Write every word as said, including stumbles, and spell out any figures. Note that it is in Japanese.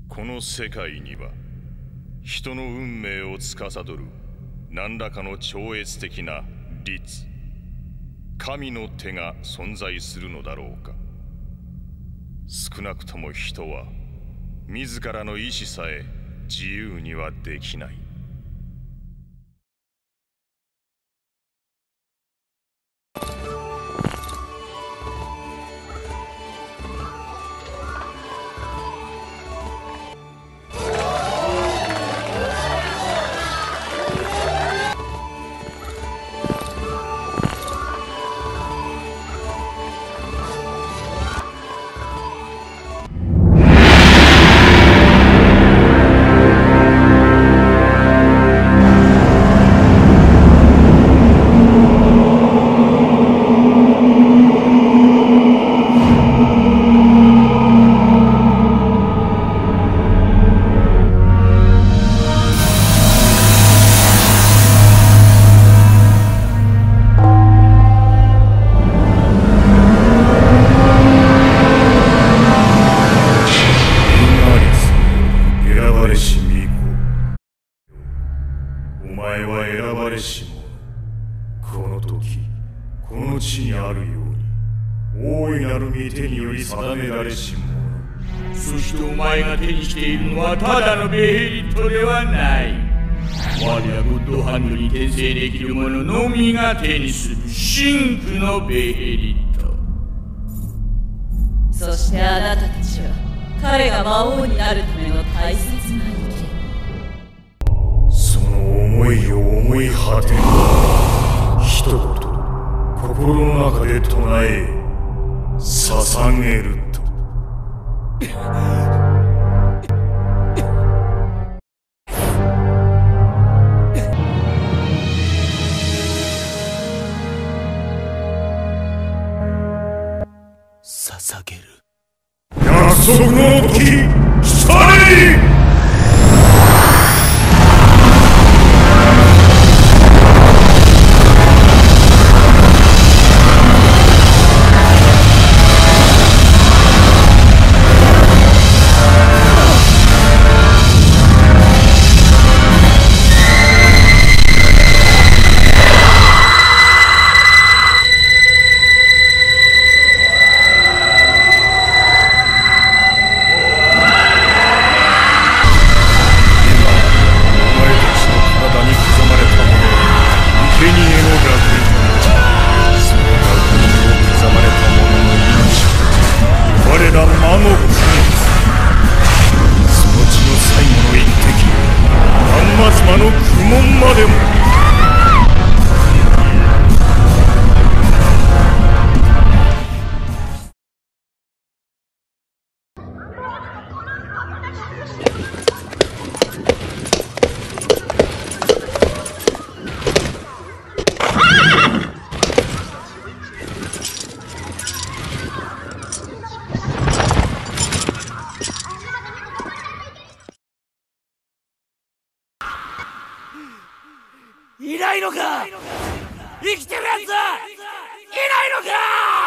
この世界には人の運命を司る何らかの超越的な律、神の手が存在するのだろうか。少なくとも人は自らの意志さえ自由にはできない。 お前は選ばれし者。この時この地にあるように大いなる御手により定められし者。 そしてお前が手にしているのはただのベヘリットではない。我らゴッドハンドに転生できる者のみが手にする真紅のベヘリット。 そしてあなたたちは彼が魔王になるための大切なその思いを思い果てる一言心の中で唱え捧げると。 捧げる。 約束の時来たれ。魔の苦悶までも。 いないのか？生きてるやついないのか？